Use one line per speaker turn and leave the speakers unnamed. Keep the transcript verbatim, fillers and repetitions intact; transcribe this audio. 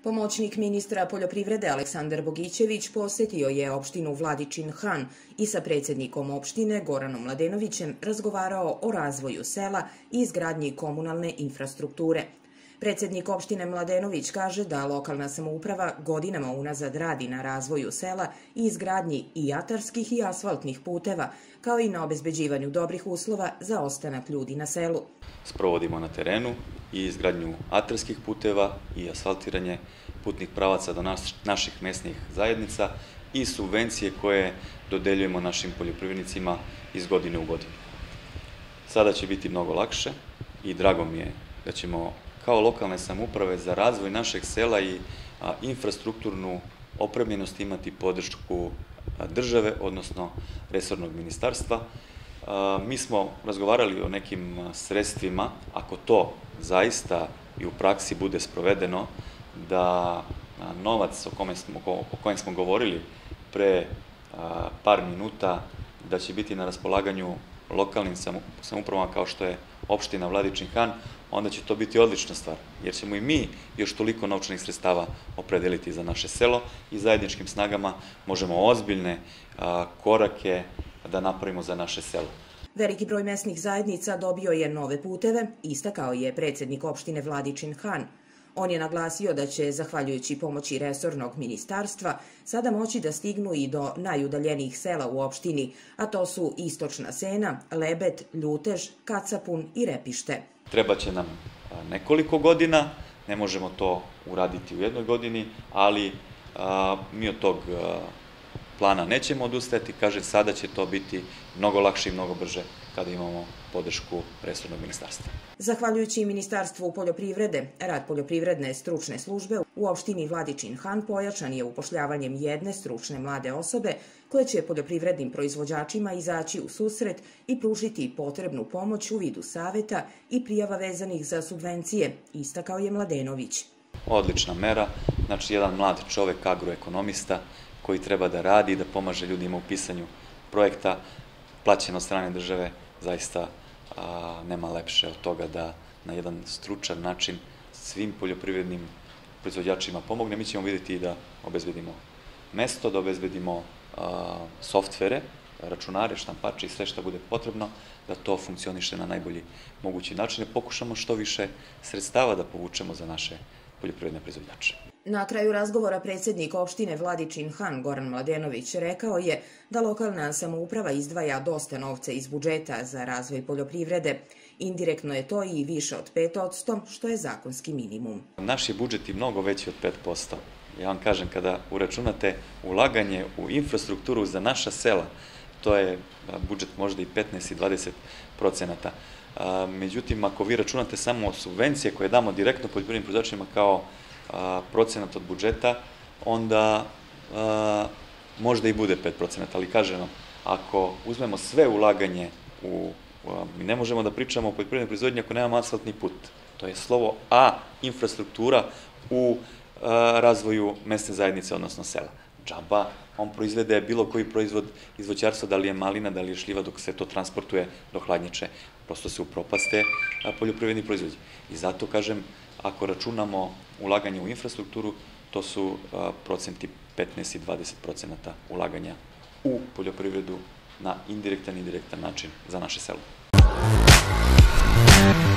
Pomoćnik ministra poljoprivrede Aleksandar Bogićević posetio je opštinu Vladičin Han i sa predsjednikom opštine Goranom Mladenovićem razgovarao o razvoju sela i izgradnji komunalne infrastrukture. Predsjednik opštine Mladenović kaže da lokalna samouprava godinama unazad radi na razvoju sela i izgradnji i atarskih i asfaltnih puteva, kao i na obezbeđivanju dobrih uslova za ostanak ljudi na selu.
Sprovodimo na terenu i izgradnju atarskih puteva i asfaltiranje putnih pravaca do naših mesnih zajednica i subvencije koje dodeljujemo našim poljoprivrednicima iz godine u godinu. Sada će biti mnogo lakše i drago mi je da ćemo kao lokalne samouprave za razvoj našeg sela i infrastrukturnu opremljenost imati podršku države, odnosno resornog ministarstva. Mi smo razgovarali o nekim sredstvima, ako to zaista i u praksi bude sprovedeno, da novac o kojem smo, o kojem smo govorili pre par minuta, da će biti na raspolaganju lokalnim samoupravama kao što je opština Vladičin Han, onda će to biti odlična stvar, jer ćemo i mi još toliko novčanih sredstava opredeliti za naše selo i zajedničkim snagama možemo ozbiljne korake da napravimo za naše selo.
Veliki broj mesnih zajednica dobio je nove puteve, istakao je predsjednik opštine Vladičin Han. On je naglasio da će, zahvaljujući pomoći resornog ministarstva, sada moći da stignu i do najudaljenijih sela u opštini, a to su Istočna Sena, Lebet, Ljutež, Kacapun i Repište.
Treba će nam nekoliko godina, ne možemo to uraditi u jednoj godini, ali mi od tog plana nećemo odustajati. Kažem, sada će to biti mnogo lakše i mnogo brže kada imamo podršku resornog ministarstva.
Zahvaljujući Ministarstvu poljoprivrede, rad poljoprivredne stručne službe u opštini Vladičin Han pojačan je upošljavanjem jedne stručne mlade osobe koje će poljoprivrednim proizvođačima izaći u susret i pružiti potrebnu pomoć u vidu saveta i prijava vezanih za subvencije, istakao je Mladenović.
Odlična mera, znači jedan mlad čovek, agroekonomista, koji treba da radi i da pomaže ljudima u pisanju projekta, plaćen od strane države, zaista nema lepše od toga da na jedan stručan način svim poljoprivrednim proizvođačima pomogne. Mi ćemo vidjeti i da obezbedimo mesto, da obezbedimo softvere, računare, štampače i sve što bude potrebno, da to funkcioniše na najbolji mogući način i pokušamo što više sredstava da povučemo za naše poljoprivredne proizvođače.
Na kraju razgovora predsjednik opštine Vladičin Han Goran Mladenović rekao je da lokalna samouprava izdvaja dosta novca iz budžeta za razvoj poljoprivrede. Indirektno je to i više od pet posto, što je zakonski minimum.
Naš je budžet i mnogo veći od pet posto. Ja vam kažem, kada uračunate ulaganje u infrastrukturu za naša sela, to je budžet možda i petnaest i dvadeset procenata. Međutim, ako vi računate samo subvencije koje damo direktno poljoprivrednim proizvođačima kao procenat od budžeta, onda možda i bude pet procenata, ali kažem vam, ako uzmemo sve ulaganje u, mi ne možemo da pričamo o poljoprivrednoj proizvodnji ako nemamo asfaltni put. To je slovo A, infrastruktura u razvoju mesne zajednice, odnosno sela. Džaba, on proizvede bilo koji proizvod iz voćarstva, da li je malina, da li je šljiva, dok se to transportuje do hladnjače, prosto se upropaste poljoprivredni proizvodi. I zato kažem, ako računamo ulaganje u infrastrukturu, to su procenti petnaest i dvadeset procenata ulaganja u poljoprivredu na indirektan i direktan način za naše selo.